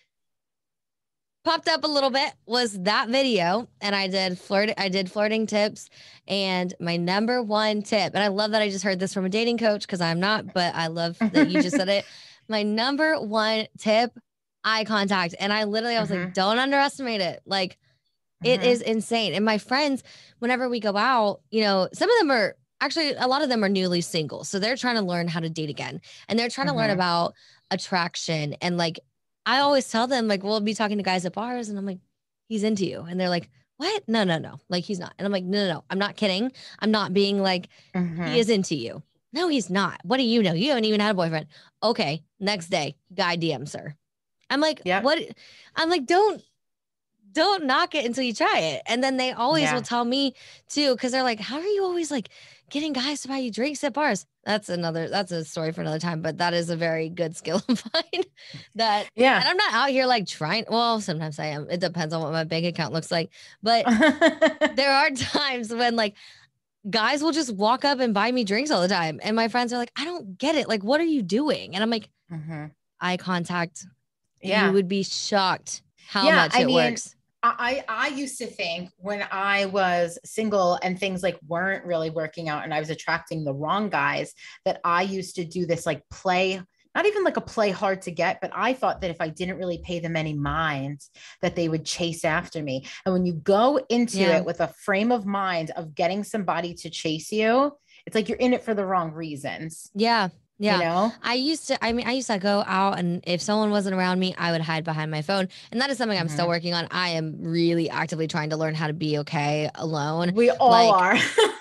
popped up a little bit was that video. And I did flirting tips. And my number one tip, and I love that I just heard this from a dating coach, because I'm not, but I love that you just said it. My number one tip, eye contact. And I was like, don't underestimate it. Like, it is insane. And my friends, whenever we go out, you know, some of them are actually, a lot of them are newly single. So they're trying to learn how to date again. And they're trying to learn about attraction. And like, I always tell them, like, we'll be talking to guys at bars and I'm like, he's into you. And they're like, what? No. Like, he's not. And I'm like, no. I'm not kidding. I'm not being like, he is into you. No, he's not. What do you know? You haven't even had a boyfriend. Okay. Next day, guy DMs her. I'm like, what? I'm like, don't knock it until you try it. And then they always will tell me too, because they're like, how are you always like getting guys to buy you drinks at bars? That's a story for another time, but that is a very good skill of mine. And I'm not out here like trying. Well, sometimes I am. It depends on what my bank account looks like. But there are times when like guys will just walk up and buy me drinks all the time. And my friends are like, I don't get it. Like, what are you doing? And I'm like, eye contact. You would be shocked how much it works. I used to think when I was single and things like weren't really working out and I was attracting the wrong guys, that I used to do this like play, not even like a play hard to get, but I thought that if I didn't really pay them any mind, that they would chase after me. And when you go into it with a frame of mind of getting somebody to chase you, it's like you're in it for the wrong reasons. Yeah. You know, I used to go out, and if someone wasn't around me, I would hide behind my phone. And that is something I'm still working on. I am really actively trying to learn how to be okay alone. We all are.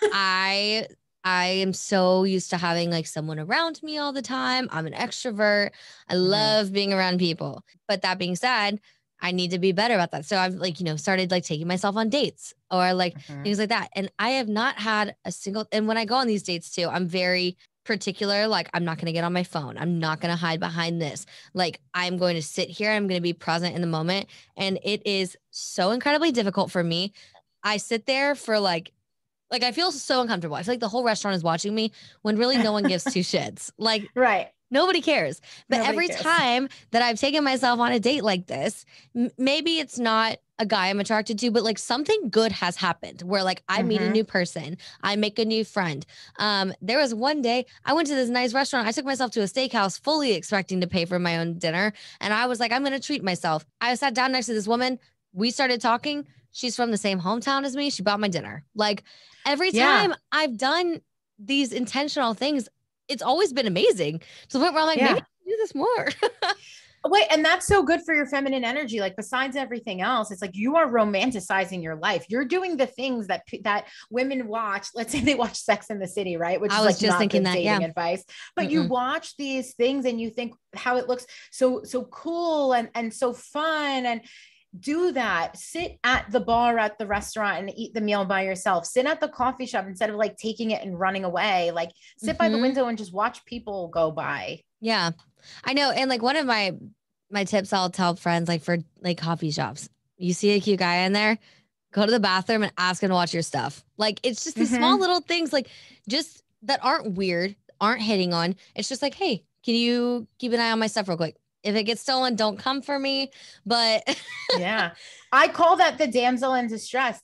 I am so used to having like someone around me all the time. I'm an extrovert. I love being around people. But that being said, I need to be better about that. So I've like, started like taking myself on dates or like things like that. And I have not had a single, and when I go on these dates too, I'm very particular. Like, I'm not going to get on my phone. I'm not going to hide behind this. Like, I'm going to sit here. I'm going to be present in the moment. And it is so incredibly difficult for me. I sit there for like I feel so uncomfortable. I feel like the whole restaurant is watching me when really no one gives two shits. Like, nobody cares. But every time that I've taken myself on a date like this, maybe it's not a guy I'm attracted to, but like something good has happened where like I meet a new person, I make a new friend. There was one day I went to this nice restaurant. I took myself to a steakhouse fully expecting to pay for my own dinner. And I was like, I'm going to treat myself. I sat down next to this woman. We started talking. She's from the same hometown as me. She bought my dinner. Like every time I've done these intentional things, it's always been amazing. To the point where I'm like, maybe I can do this more. Wait, and that's so good for your feminine energy. Like besides everything else, it's like you are romanticizing your life. You're doing the things that women watch. Let's say they watch Sex in the City, right? Which I is was like just not thinking good that. Yeah. dating advice. But you Mm-mm. watch these things and you think how it looks so cool and so fun and do that. Sit at the bar at the restaurant and eat the meal by yourself. Sit at the coffee shop instead of like taking it and running away. Like sit by the Mm-hmm. window and just watch people go by. Yeah, I know. And like one of my tips I'll tell friends, like for like coffee shops, you see a cute guy in there, go to the bathroom and ask him to watch your stuff. Like it's just these small Mm-hmm. little things, like just that aren't weird, aren't hitting on. It's just like, hey, can you keep an eye on my stuff real quick? If it gets stolen, don't come for me. But Yeah. I call that the damsel in distress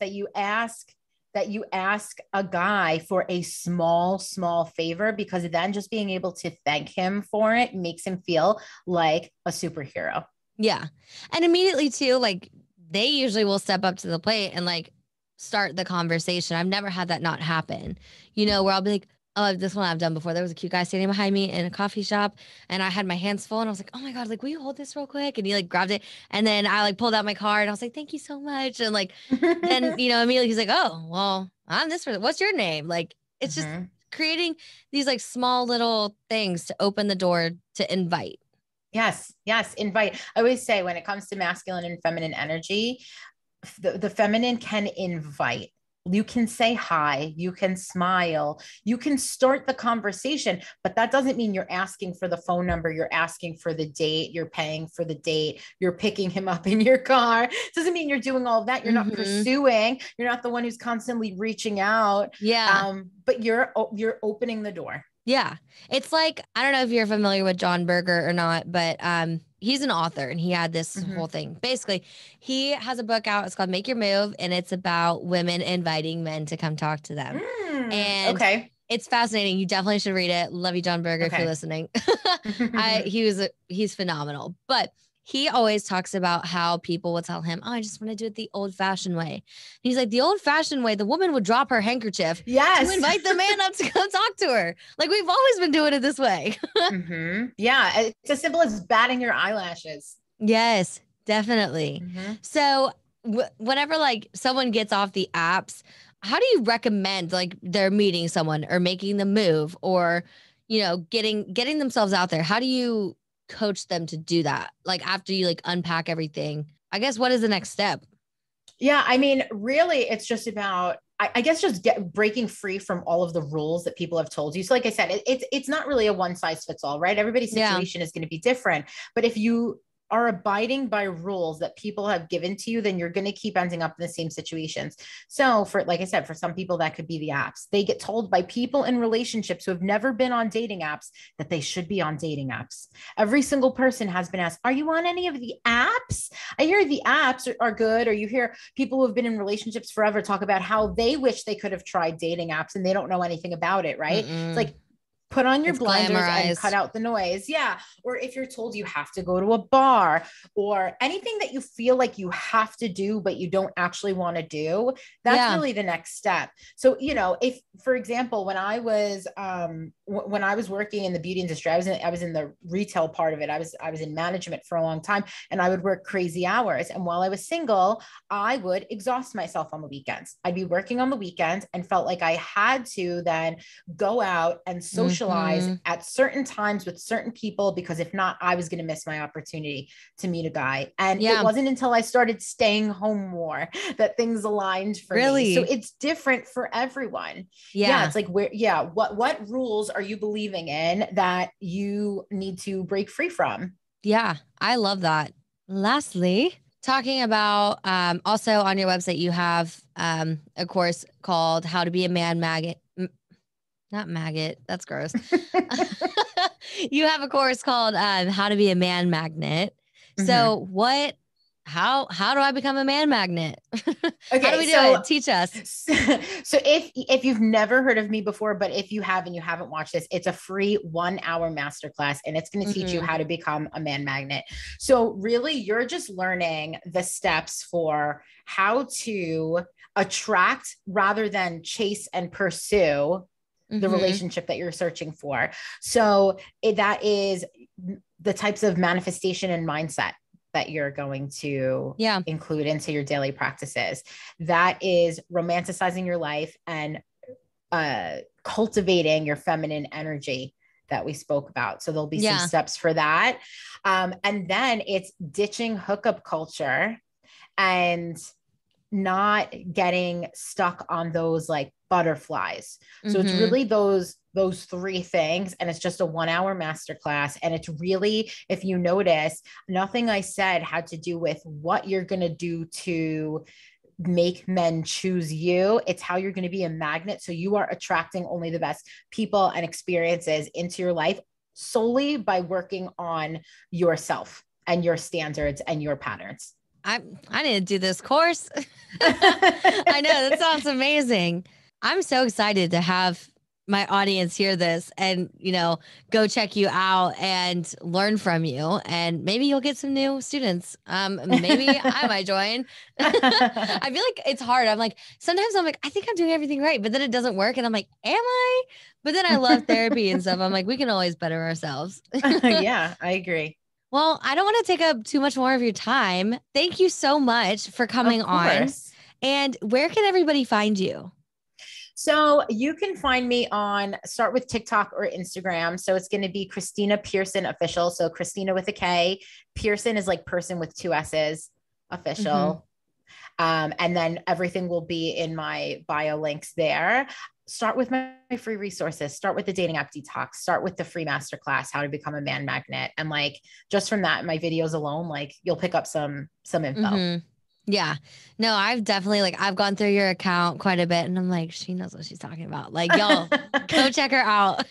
that you ask a guy for a small favor, because then just being able to thank him for it makes him feel like a superhero. yeah, and immediately too, like they usually will step up to the plate and like start the conversation. I've never had that not happen. Where I'll be like, oh, this one I've done before. There was a cute guy standing behind me in a coffee shop, and I had my hands full, and I was like, oh my god, like will you hold this real quick? And he like grabbed it, and then I like pulled out my card, and I was like, thank you so much, and like then immediately he's like, oh well, I'm this person. What's your name? Like it's just Mhm. creating these like small little things to open the door to invite. Yes, yes, invite. I always say when it comes to masculine and feminine energy, the feminine can invite. You can say hi, you can smile, you can start the conversation, but that doesn't mean you're asking for the phone number, you're asking for the date, you're paying for the date, you're picking him up in your car. It doesn't mean you're doing all of that. You're not Mm-hmm. pursuing, you're not the one who's constantly reaching out. Yeah. But you're opening the door. Yeah. It's like, I don't know if you're familiar with John Berger or not, but he's an author and he had this whole Mm-hmm. thing. Basically, he has a book out. It's called Make Your Move, and it's about women inviting men to come talk to them. And Okay. it's fascinating. You definitely should read it. Love you, John Berger, if you're Okay. listening. He's phenomenal. But he always talks about how people will tell him, oh, I just want to do it the old fashioned way. And he's like, the old fashioned way, the woman would drop her handkerchief to Yes. invite the man up to come talk to her. Like we've always been doing it this way. Yeah, it's as simple as batting your eyelashes. Yes, definitely. Mm-hmm. So whenever like someone gets off the apps, how do you recommend like they're meeting someone or making the move or getting themselves out there? How do you coach them to do that? Like after you like unpack everything, I guess what is the next step? Yeah, I mean, really, it's just about, I guess, just breaking free from all of the rules that people have told you. So, like I said, it's not really a one size fits all, right? Everybody's Yeah. situation is going to be different. But if you are abiding by rules that people have given to you, then you're going to keep ending up in the same situations. So for, like I said, for some people, that could be the apps. They get told by people in relationships who have never been on dating apps that they should be on dating apps. Every single person has been asked, are you on any of the apps? I hear the apps are good, or you hear people who have been in relationships forever talk about how they wish they could have tried dating apps and they don't know anything about it, right? It's like, put on your It's blinders and cut out the noise. Yeah. Or if you're told you have to go to a bar or anything that you feel like you have to do, but you don't actually want to do, that's really the next step. So, if, for example, when I was working in the beauty industry, I was in the retail part of it. I was in management for a long time, and I would work crazy hours. And while I was single, I would exhaust myself on the weekends. I'd be working on the weekends and felt like I had to then go out and socialize at certain times with certain people, because if not, I was going to miss my opportunity to meet a guy. And it wasn't until I started staying home more that things aligned for me. So it's different for everyone. Yeah. It's like what rules are you believing in that you need to break free from? Yeah, I love that. Lastly, talking about also on your website, you have a course called How to Be a Man Magnet. Not maggot. That's gross. You have a course called How to Be a Man Magnet. So how do I become a man magnet? Okay, how do we do it? Teach us. So if you've never heard of me before, but if you have and you haven't watched this, it's a free 1-hour masterclass, and it's going to teach you how to become a man magnet. So really, you're just learning the steps for how to attract rather than chase and pursue the relationship that you're searching for. So that is the types of manifestation and mindset that you're going to include into your daily practices. That is romanticizing your life and cultivating your feminine energy that we spoke about. So there'll be some steps for that. And then it's ditching hookup culture and not getting stuck on those like butterflies. So it's really those three things. And it's just a 1 hour masterclass. And it's really, if you notice, nothing I said had to do with what you're going to do to make men choose you. It's how you're going to be a magnet. So you are attracting only the best people and experiences into your life solely by working on yourself and your standards and your patterns. I need to do this course. I know, that sounds amazing. I'm so excited to have my audience hear this and, you know, go check you out and learn from you. And maybe you'll get some new students. Maybe I might join. I feel like it's hard. I'm like, sometimes I'm like, I think I'm doing everything right, but then it doesn't work. And I'm like, am I? But then I love therapy and stuff. I'm like, we can always better ourselves. Yeah, I agree. Well, I don't want to take up too much more of your time. Thank you so much for coming on. And where can everybody find you? So you can find me start with TikTok or Instagram. So it's going to be Kristina Persson Official. So Kristina with a K. Persson is like person with 2 S's, official. And then everything will be in my bio links there. Start with my free resources, start with the dating app detox, start with the free masterclass, how to become a man magnet. And like, just from that, my videos alone, like you'll pick up some info. Yeah, no, I've definitely I've gone through your account quite a bit and I'm like, she knows what she's talking about. Like, y'all go check her out.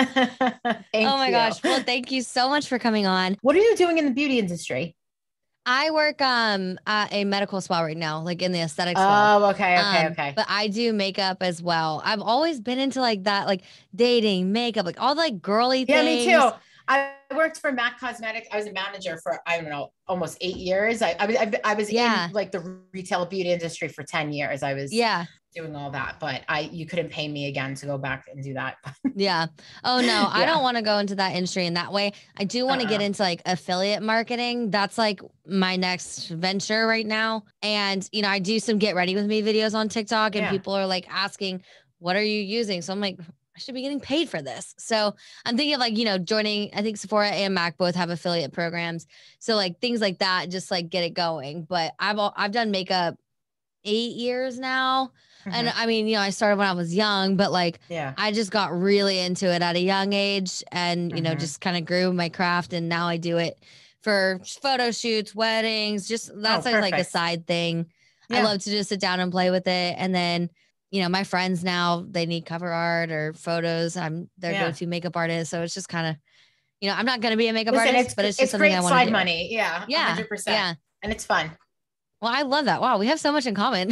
Oh my gosh. Well, thank you so much for coming on. What are you doing in the beauty industry? I work at a medical spa right now, like in the aesthetics world. Oh, okay. But I do makeup as well. I've always been into like that, like dating, makeup, like all the like girly things. Yeah, me too. I worked for MAC Cosmetics. I was a manager for, I don't know, almost 8 years. I was in like the retail beauty industry for 10 years. I was doing all that, but you couldn't pay me again to go back and do that. Yeah. Oh no, I don't want to go into that industry in that way. I do want to get into like affiliate marketing. That's like my next venture right now. And, you know, I do some get ready with me videos on TikTok and people are like asking, what are you using? So I'm like, I should be getting paid for this. So I'm thinking of like, you know, joining, I think Sephora and MAC both have affiliate programs. So like things like that, just like get it going. But I've done makeup 8 years now. And I mean, you know, I started when I was young, but like, I just got really into it at a young age and, you know, just kind of grew my craft. And now I do it for photo shoots, weddings, just that's like a side thing. I love to just sit down and play with it. And then, you know, my friends now, they need cover art or photos. I'm their go-to makeup artist. So it's just kind of, you know, I'm not going to be a makeup artist, but it's just something I want to do. It's great side money. Yeah. 100%. Yeah. And it's fun. Well, I love that. Wow. We have so much in common.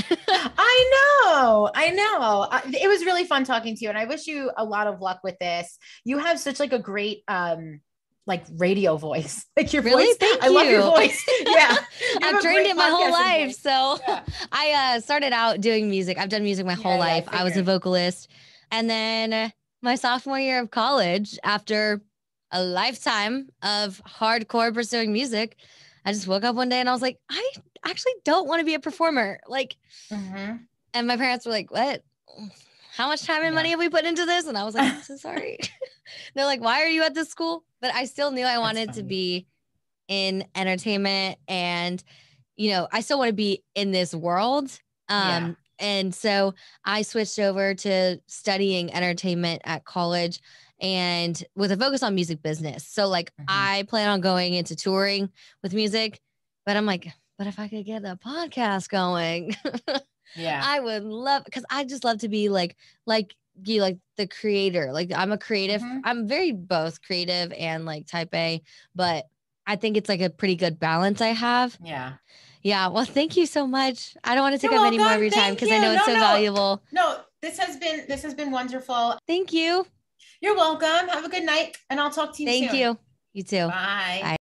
I know. It was really fun talking to you. And I wish you a lot of luck with this. You have such like a great, like radio voice, like your voice. Thank I love your voice. Yeah. I've trained it my whole life. So I started out doing music. I've done music my whole life. I was a vocalist. And then my sophomore year of college, after a lifetime of hardcore pursuing music, I just woke up one day and I was like, I actually don't want to be a performer. Like, and my parents were like, what? How much time and money have we put into this? And I was like, I'm so sorry. They're like, why are you at this school? But I still knew I wanted to be in entertainment and, you know, I still want to be in this world. And so I switched over to studying entertainment at college and with a focus on music business. So like I plan on going into touring with music, but I'm like, but if I could get a podcast going, I would love, because I just love to be like you, like the creator. Like I'm a creative. I'm very both creative and like type A, but I think it's like a pretty good balance I have. Yeah. Well, thank you so much. I don't want to take up any more of your time because I know it's so valuable. No, this has been wonderful. Thank you. You're welcome. Have a good night and I'll talk to you soon. Thank you. You too. Bye. Bye.